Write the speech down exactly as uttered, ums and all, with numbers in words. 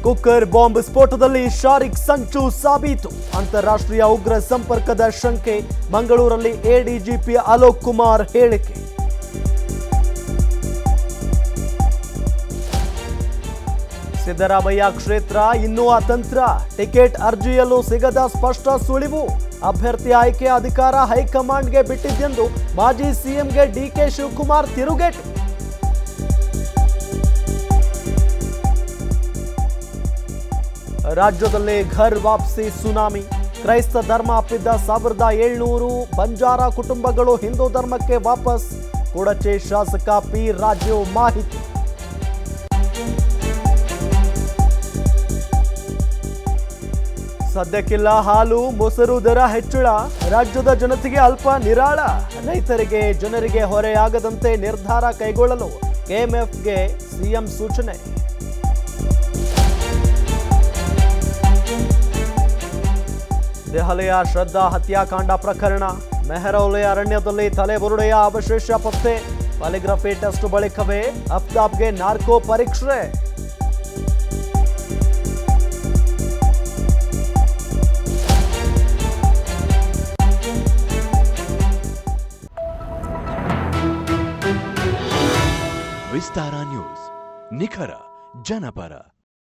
Cooker bomb ಸ್ಫೋಟದಲ್ಲಿ Shariq ಸಂಚು ಸಾಬೀತು. ಅಂತಾರಾಷ್ಟ್ರೀಯ ಉಗ್ರ ಸಂಪರ್ಕದ ಶಂಕೆ. ಮಂಗಳೂರಲ್ಲಿ ಎಡಿಜಿಪಿ ಅಲೋಕ್ ಕುಮಾರ್ ಹೇಳಿಕೆ. ಸಿದ್ದರಾಮಯ್ಯ ಕ್ಷೇತ್ರ ಇನ್ನೂ ಅತಂತ್ರ. ಟಿಕೆಟ್ ಅರ್ಜಿಯಲ್ಲೂ ಸಿಗದ ಸ್ಪಷ್ಟ ಸುಳಿವು. ಅಭ್ಯರ್ಥಿ ಆಯ್ಕೆ ಅಧಿಕಾರ ಹೈಕಮಾಂಡ್ಗೆ ಬಿಟ್ಟಿದ್ದೆಂದು ಮಾಜಿ ಸಿಎಂಗೆ ಡಿಕೆ ಶಿವಕುಮಾರ್ ತಿರುಗೇಟು. ರಾಜ್ಯದಲ್ಲಿ ಘರ್ ವಾಪಸಿ ಸುನಾಮಿ. ಕ್ರೈಸ್ತ ಧರ್ಮ ಅಪ್ಪಿದ್ದ ಸಾವಿರದ ಏಳ್ನೂರು ಬಂಜಾರ ಕುಟುಂಬಗಳು ಹಿಂದೂ ಧರ್ಮಕ್ಕೆ ವಾಪಸ್. ಕೊಡಚೆ ಶಾಸಕ ಪಿ ರಾಜು ಮಾಹಿತಿ. ಸದ್ಯಕ್ಕಿಲ್ಲ ಹಾಲು ಮೊಸರು ದರ ಹೆಚ್ಚಳ. ರಾಜ್ಯದ ಜನತೆಗೆ ಅಲ್ಪ ನಿರಾಳ. ರೈತರಿಗೆ ಜನರಿಗೆ ಹೊರೆಯಾಗದಂತೆ ನಿರ್ಧಾರ ಕೈಗೊಳ್ಳಲು ಕೆಎಂಎಫ್ಗೆ ಸಿಎಂ ಸೂಚನೆ. ದೆಹಲಿಯ ಶ್ರದ್ಧಾ ಹತ್ಯಾಕಾಂಡ ಪ್ರಕರಣ. ಮೆಹರೌಲಿ ಅರಣ್ಯದಲ್ಲಿ ತಲೆಬುರುಡೆಯ ಅವಶೇಷ ಪತ್ತೆ. ಪಾಲಿಗ್ರಫಿ ಟೆಸ್ಟ್ ಬಳಿಕವೇ ಅಫ್ತಾಬ್ಗೆ ನಾರ್ಕೋ ಪರೀಕ್ಷೆ. ವಿಸ್ತಾರ ನ್ಯೂಸ್, ನಿಖರ ಜನಪರ.